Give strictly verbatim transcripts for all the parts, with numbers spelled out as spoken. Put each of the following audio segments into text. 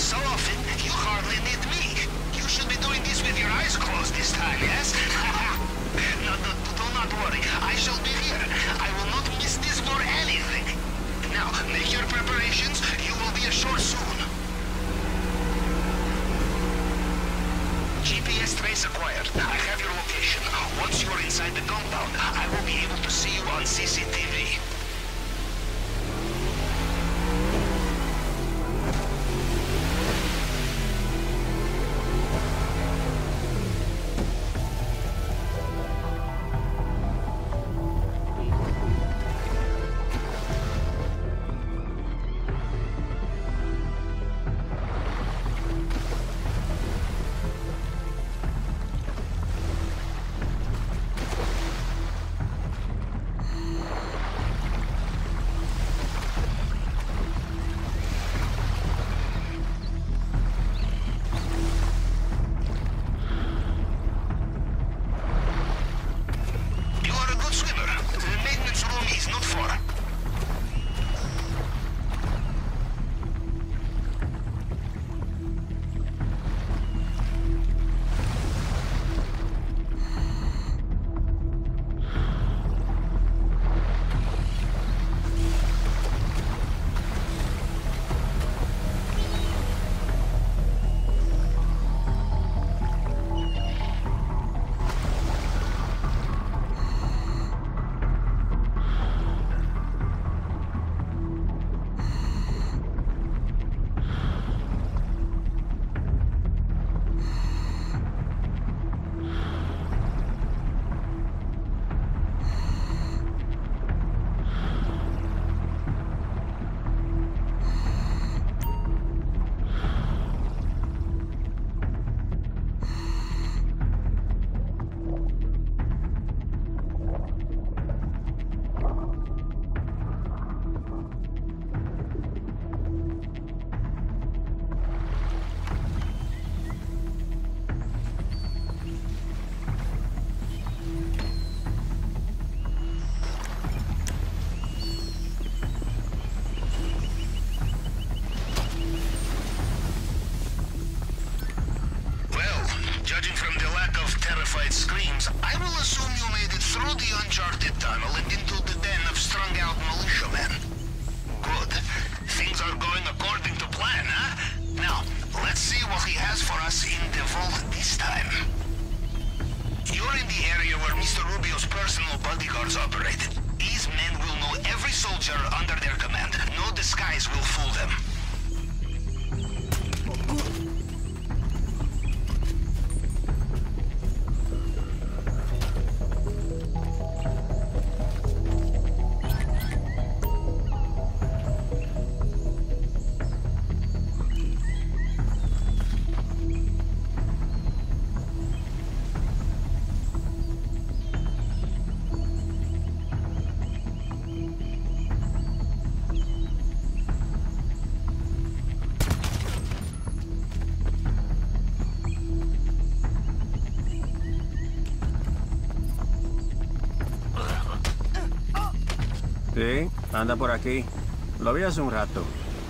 so often, you hardly need me. You should be doing this with your eyes closed this time, yes? No, do, do not worry. I shall be here. I will not miss this for anything. Now, make your preparations. You will be ashore soon. G P S trace acquired. I have your location. Once you are inside the compound, I will be able to see you on C C T V. Screams, I will assume you made it through the uncharted tunnel and into the den of strung-out militiamen. Good. Things are going according to plan, huh? Now, let's see what he has for us in the vault this time. You're in the area where Mister Rubio's personal bodyguards operate. These men will know every soldier under their command. No disguise will fool them. Sí, anda por aquí. Lo vi hace un rato.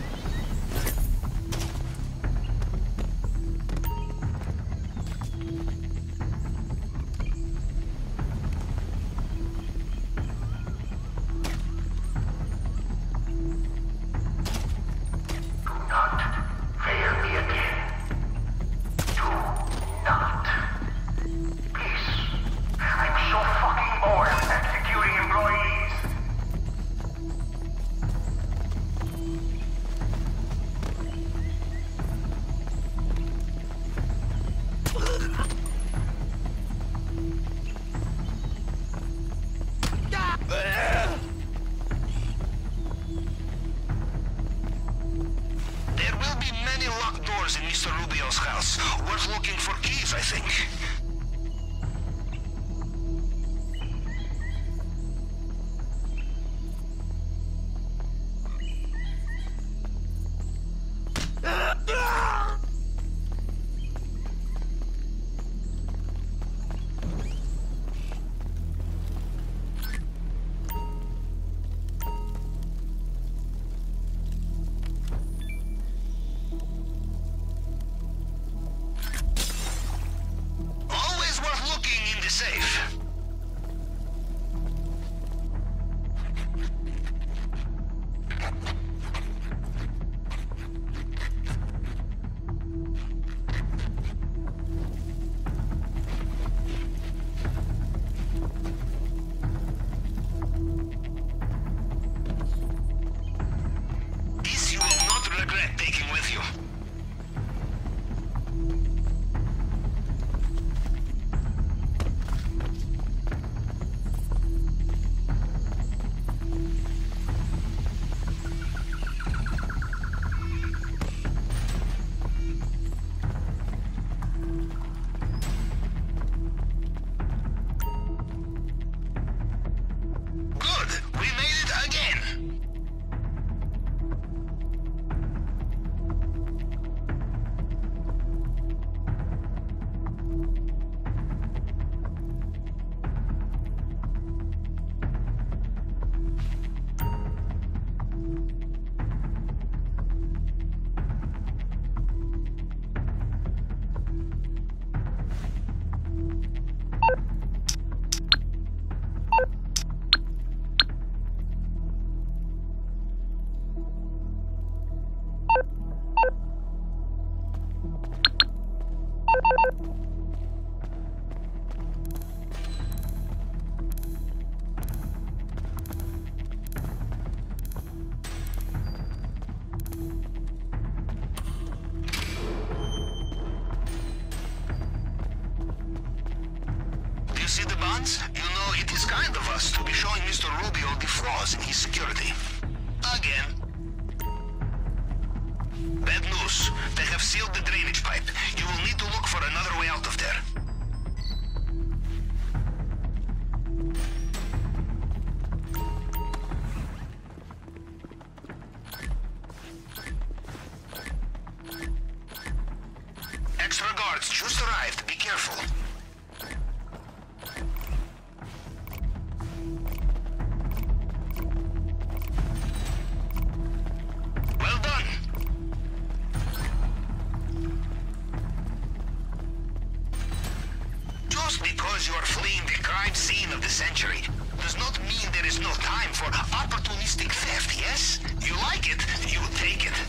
In Mister Rubio's house. Worth looking for keys, I think. Mister Rubio the flaws in his security. Again. Bad news. They have sealed the drainage pipe. You will need to look for another way out of there. Extra guards just arrived. Be careful. Well done. Just because you are fleeing the crime scene of the century does not mean there is no time for opportunistic theft, yes? You like it, you take it.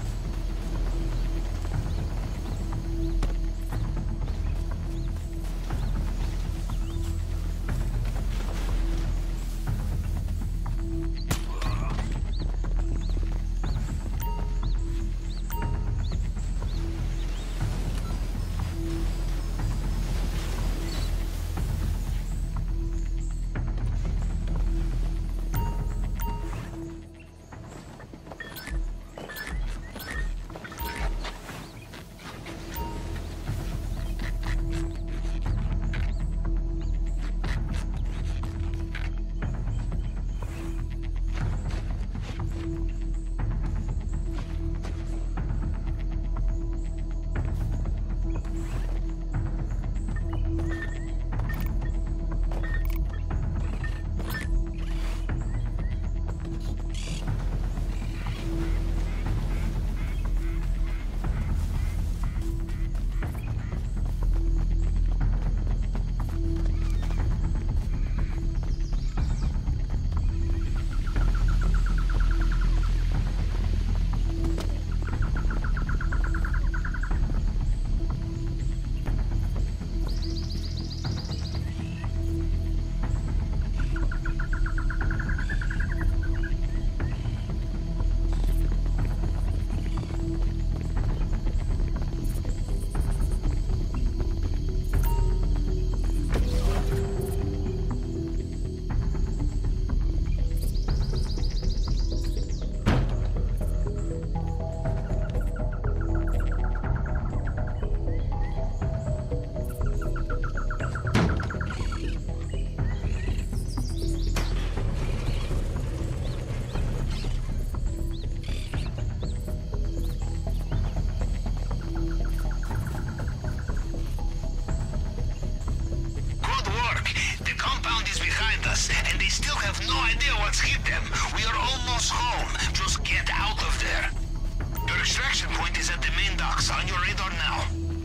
And they still have no idea what's hit them. We are almost home. Just get out of there. Your extraction point is at the main docks. On your radar now.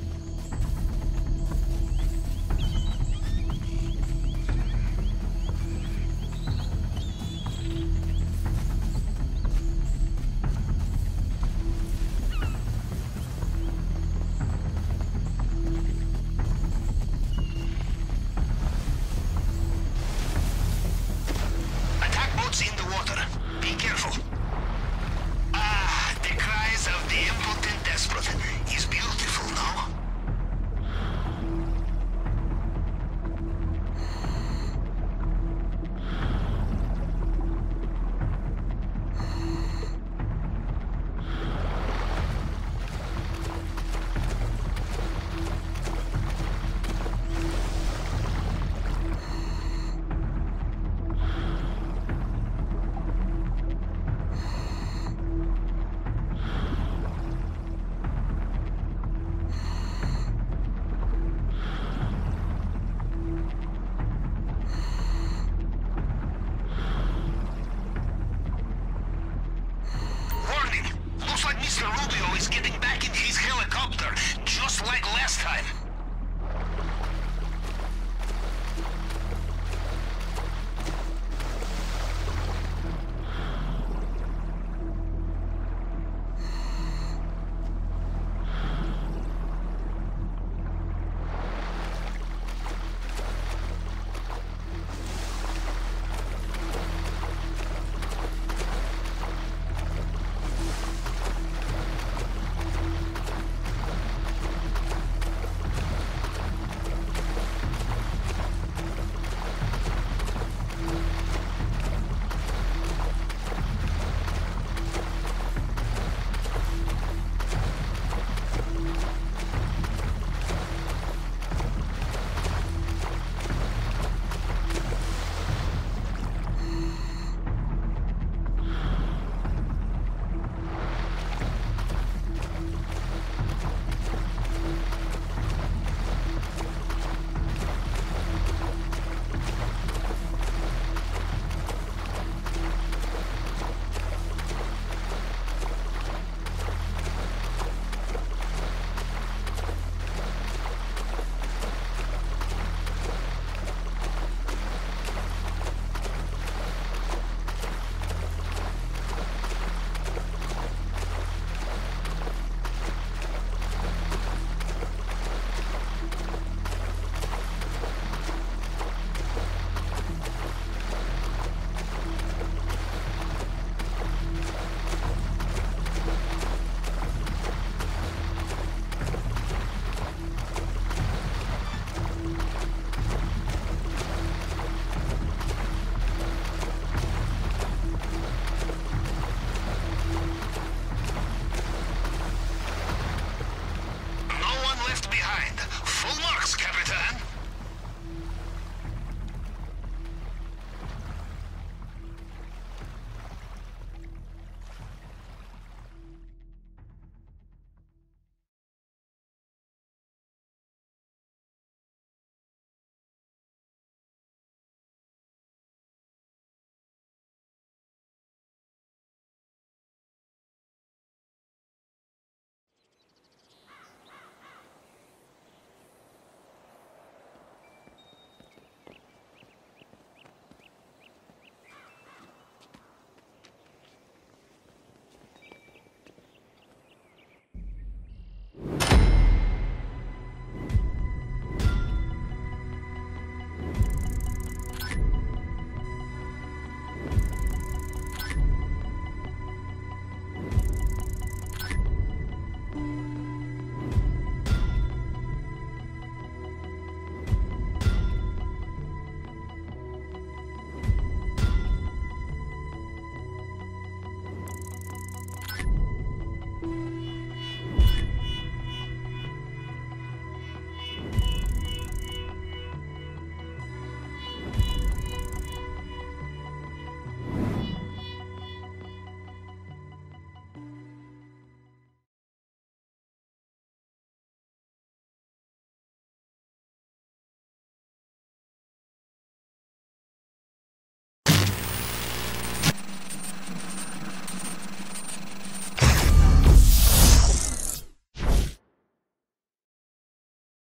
In the water. Be careful. Ah, the cries of the impotent desperate is beautiful, no? Mister Rubio is getting back in his helicopter, just like last time.